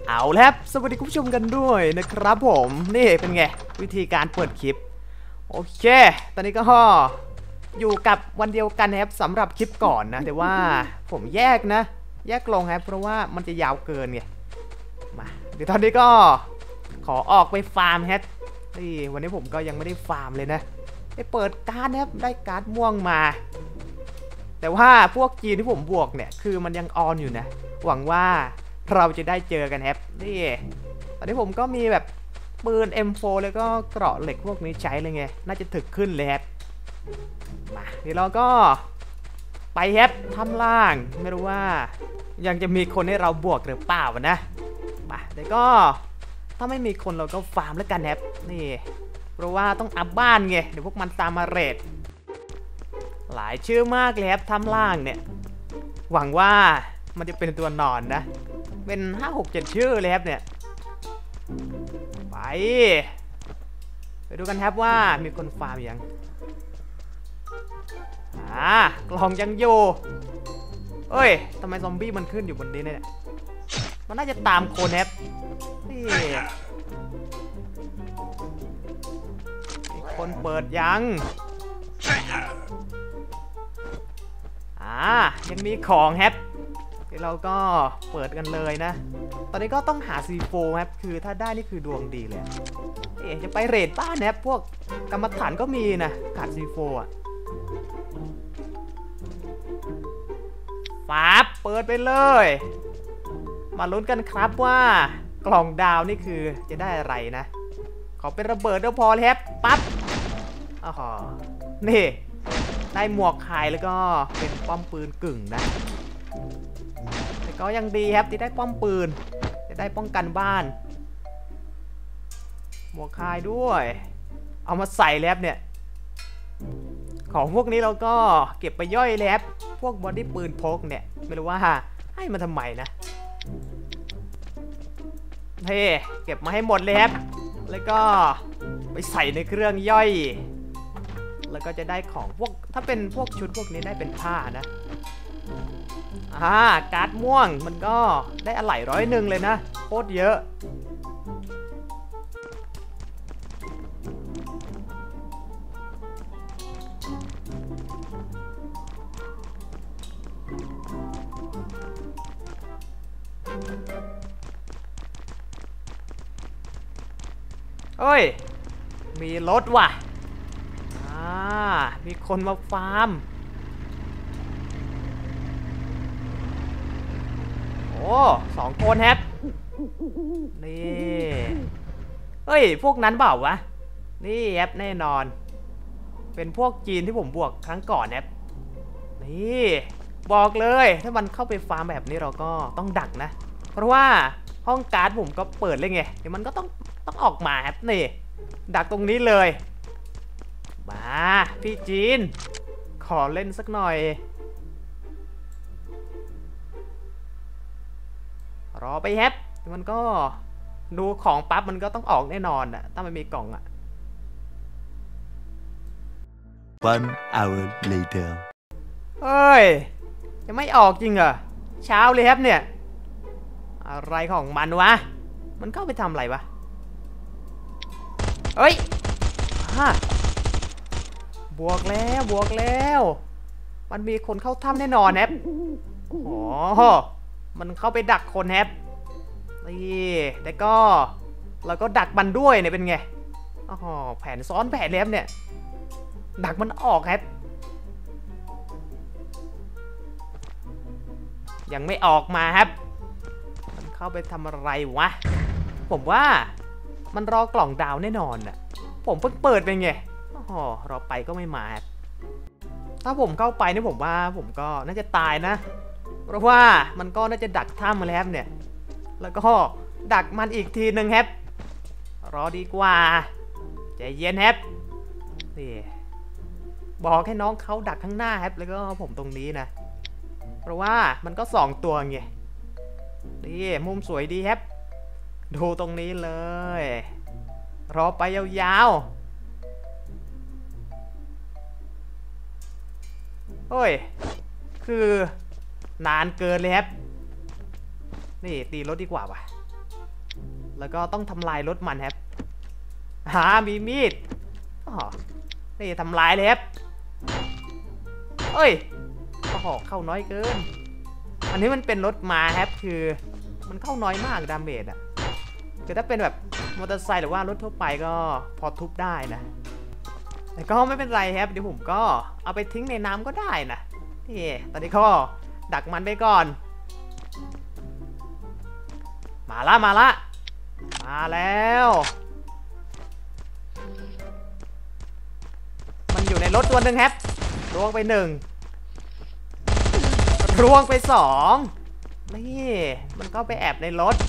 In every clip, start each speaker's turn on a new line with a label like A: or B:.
A: เอาแล้วสวัสดีคุณผู้ชมกันด้วยนะครับผมนี่เป็นไงวิธีการเปิดคลิปโอเคตอนนี้ก็อยู่กับวันเดียวกันครับสำหรับคลิปก่อนนะแต่ว่าผมแยกลงครับเพราะว่ามันจะยาวเกินไงมาเดี๋ยวตอนนี้ก็ขอออกไปฟาร์มครับนี่วันนี้ผมก็ยังไม่ได้ฟาร์มเลยนะไปเปิดการ์ดครับได้การ์ดม่วงมาแต่ว่าพวกจีนที่ผมบวกเนี่ยคือมันยังออนอยู่นะหวังว่าเราจะได้เจอกันครับนี่ตอนนี้ผมก็มีแบบปืน M4 แล้วก็เกราะเหล็กพวกนี้ใช้เลยไงน่าจะถึกขึ้นเลยครับมาเดี๋ยวเราก็ไปครับทำล่างไม่รู้ว่ายังจะมีคนให้เราบวกหรือเปล่านะมาเดี๋ยวก็ถ้าไม่มีคนเราก็ฟาร์มแล้วกันครับนี่เพราะว่าต้องอัพบ้านไงเดี๋ยวพวกมันตามมาเรทหลายชื่อมากเลยครับทำล่างเนี่ยหวังว่ามันจะเป็นตัวนอนนะเป็น5-6-7ชื่อเลยครับเนี่ยไปดูกันครับว่ามีคนฟาร์มยังกล่องยังอยู่เอ้ยทำไมซอมบี้มันขึ้นอยู่บนนี้เนี่ยมันน่าจะตามคนครับนี่มีคนเปิดยังยังมีของครับเราก็เปิดกันเลยนะตอนนี้ก็ต้องหา C4 ครับคือถ้าได้นี่คือดวงดีเลยจะไปเรทบ้านนะครับพวกกรรมฐานก็มีนะขาด C4 ฟาบเปิดไปเลยมาลุ้นกันครับว่ากล่องดาวนี่คือจะได้อะไรนะขอเป็นระเบิดก็พอเลยครับปั๊บอ๋อนี่ได้หมวกคายแล้วก็เป็นป้อมปืนกึ่งนะแต่ก็ยังดีครับที่ได้ป้อมปืนจะได้ป้องกันบ้านหมวกคายด้วยเอามาใส่แล้วเนี่ยของพวกนี้เราก็เก็บไปย่อยแล้วพวกบอดี้ปืนพกเนี่ยไม่รู้ว่าให้มันทำไมนะเฮ้เก็บมาให้หมดเลยครับแล้วก็ไปใส่ในเครื่องย่อยแล้วก็จะได้ของพวกถ้าเป็นพวกชุดพวกนี้ได้เป็นผ้านะการ์ดม่วงมันก็ได้อะไหล่100เลยนะโคตรเยอะเฮ้ยมีรถว่ะมีคนมาฟาร์มโอ้2 คนแฮปนี่เฮ้ยพวกนั้นเปล่าวะนี่แอปแน่นอนเป็นพวกจีนที่ผมบวกครั้งก่อนแอปนี่บอกเลยถ้ามันเข้าไปฟาร์มแบบนี้เราก็ต้องดักนะเพราะว่าห้องการ์ดผมก็เปิดเลยไงเดี๋ยวมันก็ต้องออกมาแอปนี่ดักตรงนี้เลยมาพี่จีนขอเล่นสักหน่อยรอไปแฮปมันก็ดูของปั๊บมันก็ต้องออกแน่นอนอะถ้ามันมีกล่องอะ
B: 1 hour later
A: เฮ้ยยังไม่ออกจริงเหรอเช้าเลยแฮปเนี่ยอะไรของมันวะมันเข้าไปทำอะไรวะเฮ้ยบวกแล้วมันมีคนเข้าถ้ำแน่นอนแฮปโอ้มันเข้าไปดักคนแฮปนี่แต่ก็เราก็ดักมันด้วยเนี่ยเป็นไงแผนซ้อนแผนแล้วเนี่ยดักมันออกแฮปยังไม่ออกมาครับมันเข้าไปทำอะไรวะผมว่ามันรอกล่องดาวแน่นอนน่ะผมเพิ่งเปิดไปไงรอไปก็ไม่มาถ้าผมเข้าไปนี่ผมว่าผมก็น่าจะตายนะเพราะว่ามันก็น่าจะดักถ้ำมาแล้วเนี่ยแล้วก็ดักมันอีกทีหนึ่งแฮปรอดีกว่าใจเย็นแฮปนี่บอกให้น้องเขาดักข้างหน้าแฮปแล้วก็ผมตรงนี้นะเพราะว่ามันก็2 ตัวไงนี่มุมสวยดีแฮปดูตรงนี้เลยรอไปยาวๆเฮ้ยคือนานเกินเลยแฮปนี่ตีรถดีกว่าว่ะแล้วก็ต้องทำลายรถมันครับมีมีดอ๋อนี่ทำลายเลยครับเอ้ยโอ้โหเข้าน้อยเกินอันนี้มันเป็นรถม้าครับคือมันเข้าน้อยมากดาเมจอ่ะคือถ้าเป็นแบบมอเตอร์ไซค์หรือว่ารถทั่วไปก็พอทุบได้นะแต่ก็ไม่เป็นไรครับเดี๋ยวผมก็เอาไปทิ้งในน้ำก็ได้นะนี่ตอนนี้ก็ดักมันไปก่อนมาละแล้วมันอยู่ในรถตัวหนึ่งครับร่วงไป1ร่วงไป2นี่มันก็ไปแอบในรถ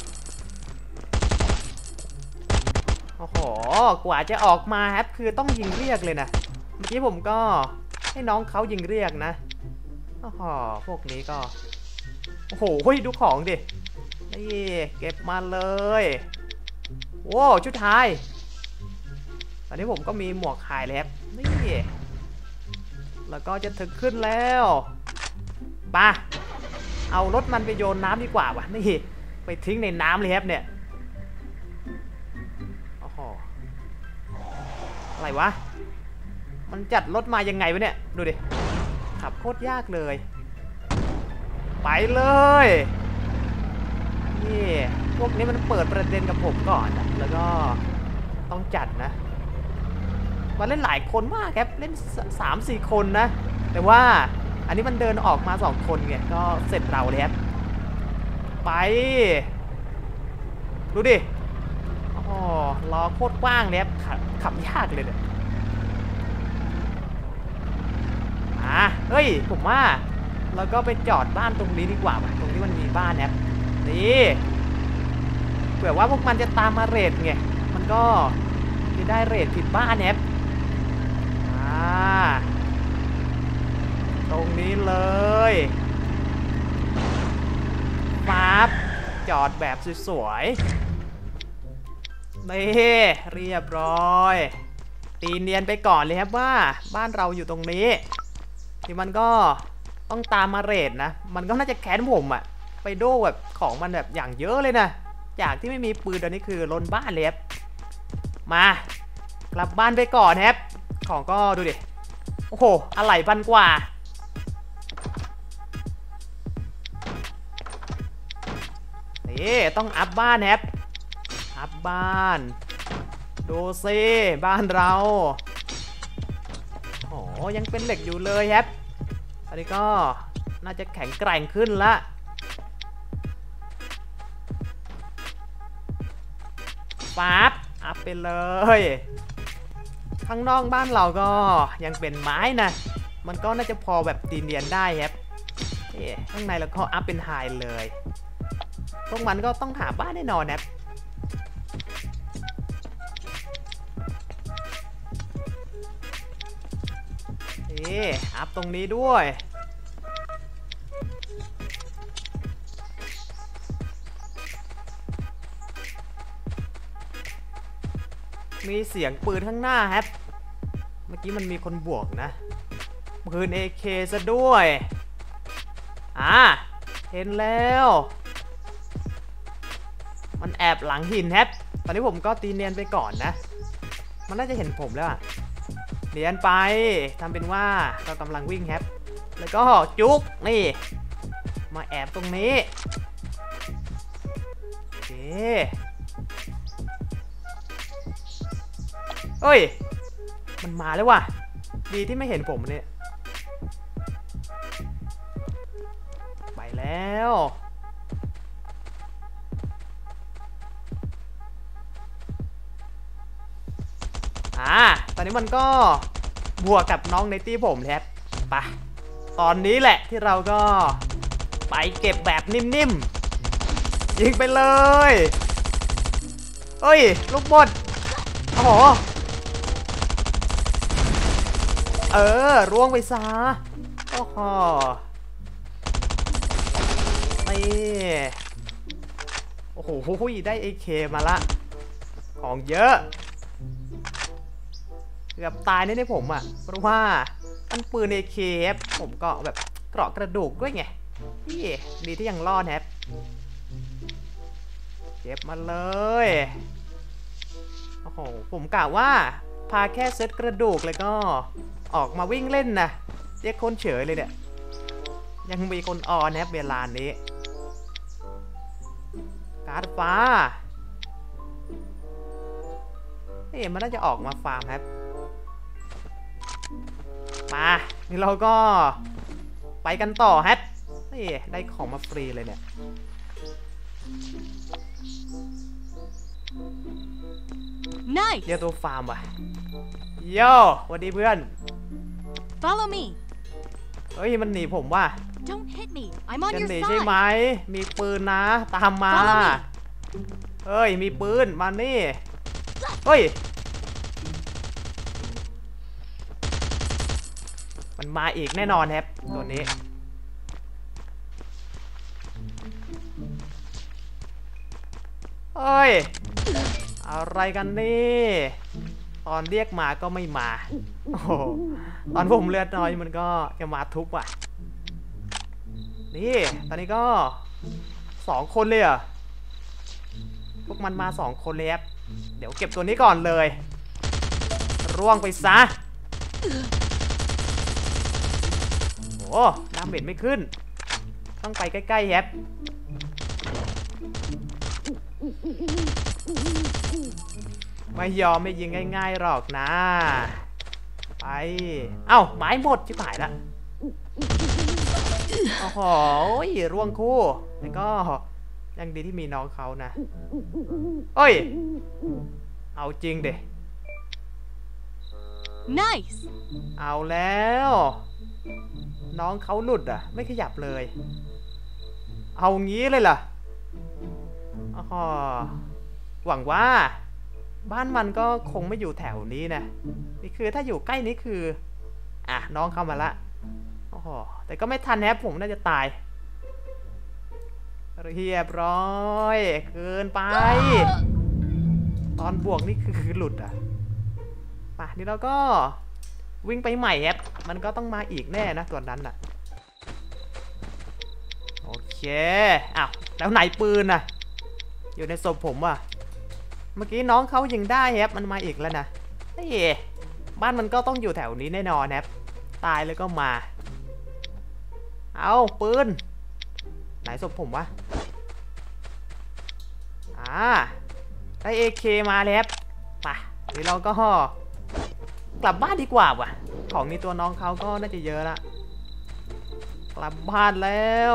A: โอ้โหกว่าจะออกมาครับคือต้องยิงเรียกเลยนะเมื่อกี้ผมก็ให้น้องเขายิงเรียกนะโอ้โหพวกนี้ก็โอ้โหดูของดินี่เก็บมาเลยโอ้ชุดไทยตอนนี้ผมก็มีหมวกขายแล้วนี่แล้วก็จะถึงขึ้นแล้วไปเอารถมันไปโยนน้ำดีกว่าวะนี่ไปทิ้งในน้ำเลยครับเนี่ยโอ้โหอะไรวะมันจัดรถมายังไงวะเนี่ยดูดิขับโคตรยากเลยไปเลยนี่พวกนี้มันเปิดประเด็นกับผมก่อนนะแล้วก็ต้องจัดนะมาเล่นหลายคนมากครับเล่น 3-4 คนนะแต่ว่าอันนี้มันเดินออกมา2คนไงก็เสร็จเราเลยครับไปดูดิอ๋อล้อโคตรกว้างเลยครับขับยากเลยเนี่ยเฮ้ยผมว่าเราก็ไปจอดบ้านตรงนี้ดีกว่าตรงนี้มันมีบ้านครับนี่เผื่อว่าพวกมันจะตามมาเรทไงมันก็จะได้เรทผิดบ้านครับตรงนี้เลยปั๊บจอดแบบสวยๆนี่เรียบร้อยตีเนียนไปก่อนเลยครับว่าบ้านเราอยู่ตรงนี้ที่มันก็ต้องตามมาเรทนะมันก็น่าจะแค้นผมอะไปโดแบบของมันแบบอย่างเยอะเลยนะจากที่ไม่มีปืนตอนนี้คือล้นบ้านเลยครับมากลับบ้านไปก่อนครับของก็ดูดิโอ้โหอะไรพันกว่านี่ต้องอัพบ้านครับอัพบ้านดูซิบ้านเราโอ้ยังเป็นเหล็กอยู่เลยครับอันนี้ก็น่าจะแข็งแกร่งขึ้นละปั๊บอัพไปเลยข้างนอกบ้านเราก็ยังเป็นไม้นะมันก็น่าจะพอแบบตีเนียนได้ครับข้างในเราก็อัพเป็นไฮเลยพวกมันก็ต้องหาบ้านแน่นอนครับอัพตรงนี้ด้วยมีเสียงปืนข้างหน้าครับเมื่อกี้มันมีคนบวกนะปืน AK ซะด้วยเห็นแล้วมันแอบหลังหินครับตอนนี้ผมก็ตีเนียนไปก่อนนะมันน่าจะเห็นผมแล้วเนียนไปทำเป็นว่าเรากำลังวิ่งครับแล้วก็จุกนี่มาแอบตรงนี้โอเคเฮ้ยมันมาแล้วว่ะดีที่ไม่เห็นผมเนี่ยไปแล้วตอนนี้มันก็บวกกับน้องในตี้ผมครับไปตอนนี้แหละที่เราก็ไปเก็บแบบนิ่มๆยิงไปเลยเฮ้ยลูกบอลโอ้โหร่วงไปซะโอ้โหนี่โอ้โหได้ AK มาละของเยอะเกือบตายในผมเพราะว่ามันปืน AK ครับผมก็แบบเกราะกระดูกด้วยไงนี่ดีที่ยังรอดครับเก็บมาเลยโอ้โหผมกะว่าพาแค่เซตกระดูกเลยก็ออกมาวิ่งเล่นนะเรียกคนเฉยเลยเนี่ยยังมีคนออนนะครับเวลานี้การ์ดฟ้าเอ๊ะมันน่าจะออกมาฟาร์มครับมานี่เราก็ไปกันต่อครับนี่ได้ของมาฟรีเลยเนี่ยเดี๋ยวตัวฟาร์มว่ะโย่สวัสดีเพื่อน
C: Follow me.
A: เฮ้ยมันหนีผมว่ะ
C: Don't hit me. I'm on
A: จะ
C: your
A: หนีใช่ไหม
C: side.
A: มีปืนนะตามมา
C: Follow me.
A: เฮ้ยมีปืนมานี่เฮ้ยมันมาอีกแน่นอนครับตัวนี้เฮ้ยอะไรกันนี่ตอนเรียกมาก็ไม่มาโอ้โหตอนผมเลือดน้อยมันก็จะมาทุบอ่ะนี่ตอนนี้ก็2 คนเลยอ่ะพวกมันมา2 คนเลยครับเดี๋ยวเก็บตัวนี้ก่อนเลยร่วงไปซะโอ้ดาเมจไม่ขึ้นต้องไปใกล้ๆแฮปไม่ยอมไม่ยิงง่ายๆหรอกนะไปเอ้าไม้หมดชิบหายละโอ้โหร่วงคู่แต่ก็ยังดีที่มีน้องเขานะเอ้ยเอาจริงเด้
C: Nice.
A: เอาแล้วน้องเขาหลุดอ่ะไม่ขยับเลยเอางี้เลยเหรออ๋อหวังว่าบ้านมันก็คงไม่อยู่แถวนี้นะนี่คือถ้าอยู่ใกล้นี้คืออ่ะน้องเข้ามาละโอ้โหแต่ก็ไม่ทันแฮปผมน่าจะตายเรียบร้อยเกินไปตอนบวกนี่คือหลุดอ่ะป่ะนี่เราก็วิ่งไปใหม่แฮปมันก็ต้องมาอีกแน่นะตัวนั้นน่ะโอเคอ้าวแล้วไหนปืนน่ะอยู่ในศพผมว่ะเมื่อกี้น้องเขายิงได้แฮปมันมาอีกแล้วนะเฮ้ยบ้านมันก็ต้องอยู่แถวนี้แน่นอนแฮปตายแล้วก็มาเอาปืนไหนศพผมวะได้ AK มาแล้วป่ะเดี๋ยวเราก็กลับบ้านดีกว่าว่ะของในตัวน้องเขาก็น่าจะเยอะละกลับบ้านแล้ว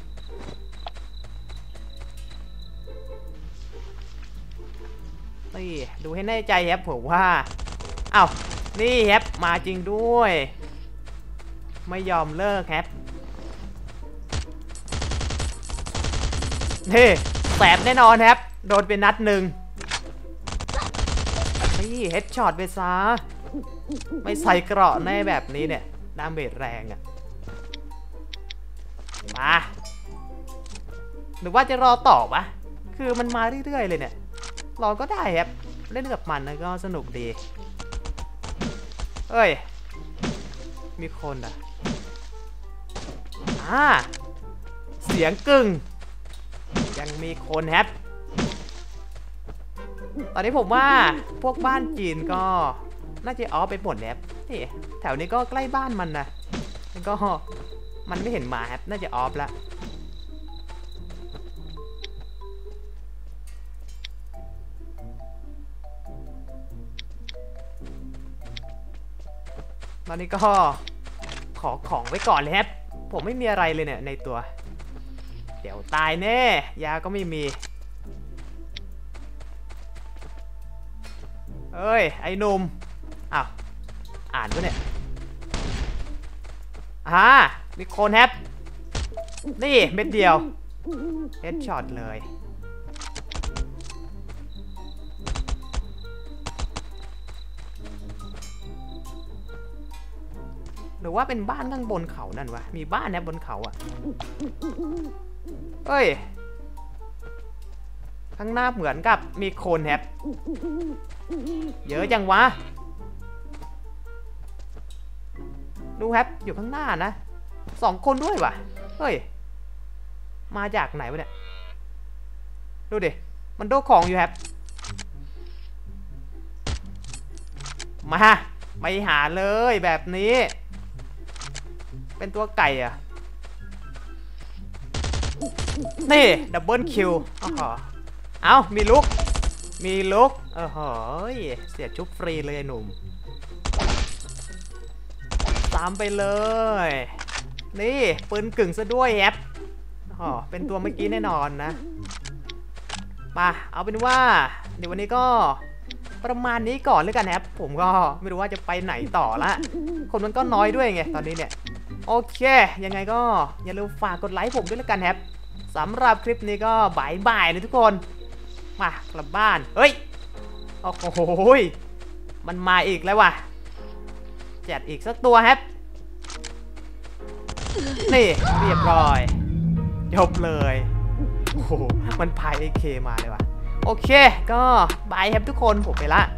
A: นี่ดูให้แน่ใจแฮปผมว่าอ้าวนี่แฮปมาจริงด้วยไม่ยอมเลิกแฮปนี่แสบแน่นอนแฮปโดนเป็นนัดหนึ่งนี่เฮดช็อตไปซะไม่ใส่เกราะแน่แบบนี้เนี่ยดาเมจแรงอะมาหรือว่าจะรอต่อปะคือมันมาเรื่อยๆเลยเนี่ยรอก็ได้ครับเล่นกับมันนะก็สนุกดีเอ้ยมีคนอ่ะเสียงกึ่งยังมีคนแฮปตอนนี้ผมว่าพวกบ้านจีนก็น่าจะออฟไปหมดแล้วนี่แถวนี้ก็ใกล้บ้านมันนะแล้วก็มันไม่เห็นมาแฮปน่าจะออฟแล้วตอนนี้ก็ขอของไว้ก่อนเลยครับผมไม่มีอะไรเลยเนี่ยในตัวเดี๋ยวตายแน่ยาก็ไม่มีเอ้ยไอ้หนุ่มอ้าวอ่านด้วยเนี่ยมีคนแฮปนี่เม็ดเดียวเฮดช็อตเลยหรือว่าเป็นบ้านข้างบนเขานั่นวะมีบ้านแฮปบนเขาอ่ะเอ้ยข้างหน้าเหมือนกับมีโคนแฮปเยอะจังวะดูแฮปอยู่ข้างหน้านะ2 คนด้วยวะเฮ้ยมาจากไหนวะเนี่ยดูดิมันโดนของอยู่ครับมาไปหาเลยแบบนี้ เป็นตัวไก่อะนี่ดับเบิลคิวเอามีลุกเสียชุบฟรีเลยไอ้หนุ่มตามไปเลยนี่ปืนกึ่งซะด้วยแอปเป็นตัวเมื่อกี้แน่นอนนะมาเอาเป็นว่าเดี๋ยววันนี้ก็ประมาณนี้ก่อนเลยกันแอปผมก็ไม่รู้ว่าจะไปไหนต่อละคนมันก็น้อยด้วยไงตอนนี้เนี่ยโอเคยังไงก็อย่าลืมฝากกดไลค์ผมด้วยละกันแอปสำหรับคลิปนี้ก็บายเลยทุกคนมากลับบ้านเฮ้ยโอ้โหมันมาอีกแล้วว่ะจัดอีกสักตัวแฮปนี่เรียบร้อยจบเลยโอ้โหมันพายAKมาเลยว่ะโอเคก็บายแฮปทุกคนผมไปละ